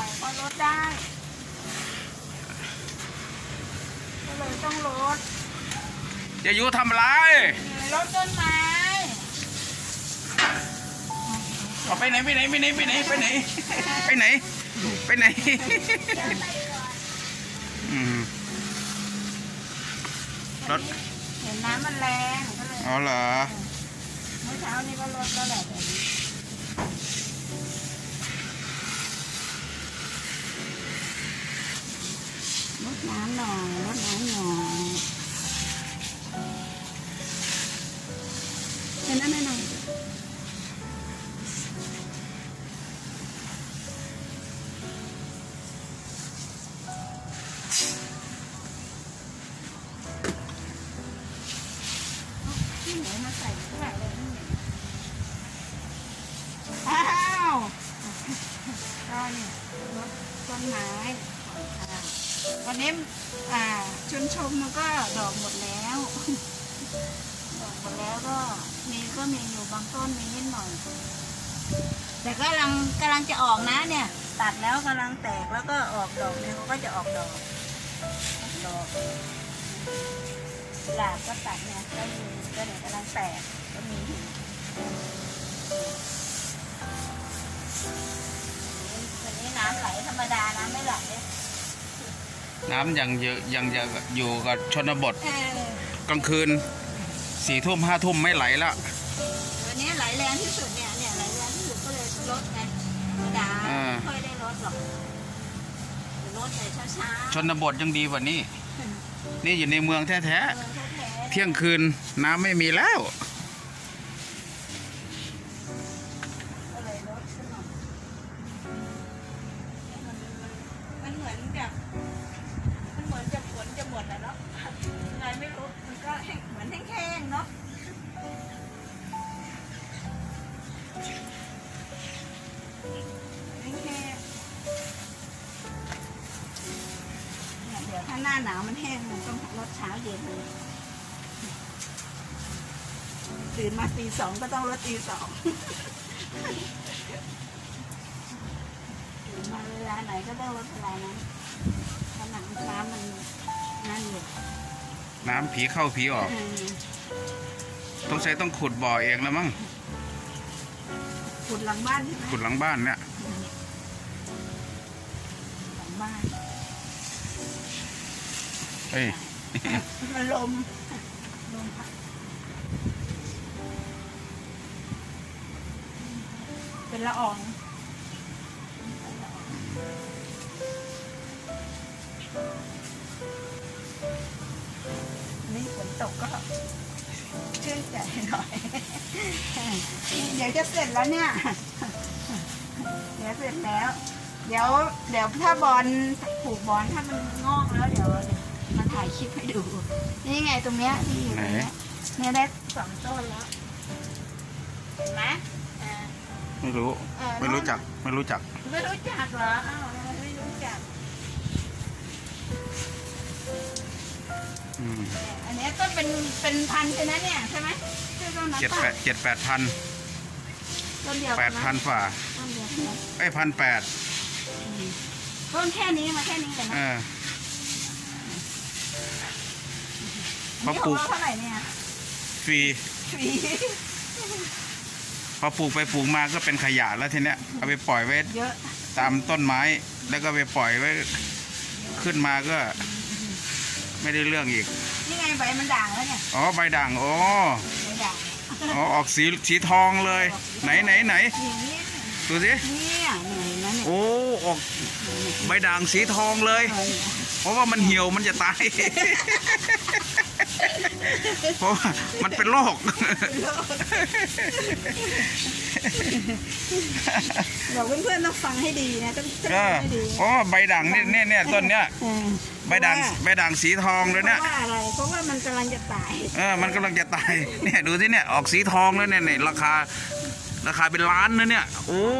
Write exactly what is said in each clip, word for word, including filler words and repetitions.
อยพอลดได้ก็เลยต้องลดจะอยู่ทำอะไรลดต้นไม้ไปไหนไปไหนไปไหนไปไหนไปไหนไปไหนไปไหนรถเห็นน้ำมันแรงก็เลยอ๋อเหรอเมื่อเช้านี้ก็ลดแล้วแหละลดน้ำหน่อยลดน้ำหน่อยเห็นน้ำหน่อยมาใส่เท่าไหร่เลยอ้าวก็นี่รถต้นไม้วันนี้อ่าชุนชมมันก็ดอกหมดแล้วดอกหมดแล้วก็มีก็มีอยู่บางต้นมีนิดหน่อยแต่ก็กำลังกำลังจะออกนะเนี่ยตัดแล้วกำลังแตกแล้วก็ออกดอกเนี่ยเขาก็จะออกดอกดอกหลาบก็ตัดเนี่ยก็มีก็เนี่ยกำลังแตกก็มีวันนี้น้ำไหลธรรมดาน้ำไม่ไหลน้ำยังเยอะยังจะอยู่กับชนบทกลางคืนสี่ทุ่มห้าทุ่มไม่ไหลแล้ววันนี้ไหลแรงที่สุดเนี่ยเนี่ยไหลแรงที่สุดก็เลยลดไงธรรมดาไม่ค่อยได้ลดหรอกลดแต่ช้าๆชนบทยังดีกว่านี้นี่อยู่ในเมืองแท้ๆเที่ยงคืนน้ำไม่มีแล้วมันเหมือนกับมันเหมือนจะฝนจะหมดแล้วเนาะไงไม่รู้มันก็เหมือนแห้งๆเนาะแห้งๆเดี๋ยวถ้าหน้าหนาวมันแห้งมันต้องลดเช้าเย็นเลยตื่นมาตีสองก็ต้องลดตีสองตื่นมาเวลาไหนก็ต้องลดเวลานั้นผนังน้ำมันนั่นอยู่น้ำผีเข้าผีออกต้องใช้ต้องขุดบ่อเองแล้วมั้งขุดหลังบ้านขุดหลังบ้านเนี่ยหลังบ้านเฮ้ยมันลมลมพัดเป็นละอองนี่ฝนตกก็ชื่นใจหน่อยเดี๋ยวจะเสร็จแล้วเนี่ยเดี๋ยวเสร็จแล้วเดี๋ยวเดี๋ยวถ้าบอลผูกบอลถ้ามันงอกแล้วเดี๋ยวมาถ่ายคลิปให้ดูนี่ไงตรงเนี้ยที่อยู่ตรงเนี้ยเนี่ยได้สองต้นแล้วเห็นไหมไม่รู้ไม่รู้จักไม่รู้จักไม่รู้จักเหรออ้าวไม่รู้จักอันนี้ก็เป็นเป็นพันใช่ไหมเนี่ยใช่ไหมเจ็ดแปดเจ็ดแปดพันต้นเดียวแปดพันฝ่าไอ้พันแปดต้นแค่นี้มาแค่นี้เลยนะพอปลูกเท่าไหร่เนี่ยฟรีฟรีพอปลูกไปปลูกมาก็เป็นขยะแล้วทีเนี้ยเอาไปปล่อยไว้ตามต้นไม้แล้วก็ไปปล่อยไว้ขึ้นมาก็ไม่ได้เรื่องอีกนี่ไงใบมันด่างแล้วเนี่ยอ๋อใบด่างโอ้ใบด่างอ๋อออกสีสีทองเลยไหนไหนไหนดูสิโอ้ออกใบด่างสีทองเลยเพราะว่ามันเหี่ยวมันจะตายเพราะมันเป็นโรคเดี๋ยวเพื่อนๆต้องฟังให้ดีนะต้องฟังให้ดีอ๋อใบด่างเนี่ยเนี่ยต้นเนี้ยใบด่างใบด่างสีทองเลยเนี่ยเพราะว่าอะไรเพราะว่ามันกำลังจะตายเออมันกำลังจะตายเนี่ยดูสิเนี่ยออกสีทองแล้วเนี่ยราคาราคาเป็นล้านนะเนี่ยโอ้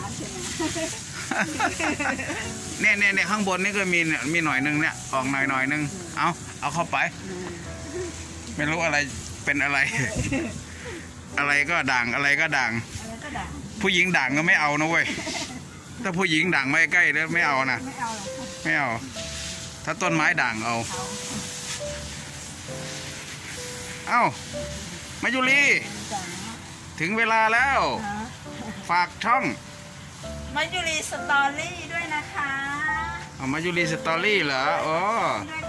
เนี่ยเนี่ยเนี่ยข้างบนนี่ก็มีมีหน่อยนึงเนี่ยออกหน่อยหน่อยนึงเอาเอาเข้าไปไม่รู้อะไรเป็นอะไรอะไรก็ด่างอะไรก็ด่างผู้หญิงด่างก็ไม่เอานะเว้ยถ้าผู้หญิงด่างไม่ใกล้แล้วไม่เอานะไม่เอาหรอกไม่เอา ถ้าต้นไม้ด่างเอาเอาเอ้ามายุรีจ้าถึงเวลาแล้วนะฝากช่องมายุรีสตอรี่ด้วยนะคะเอามายุรีสตอรี่เหรออ๋อด้วย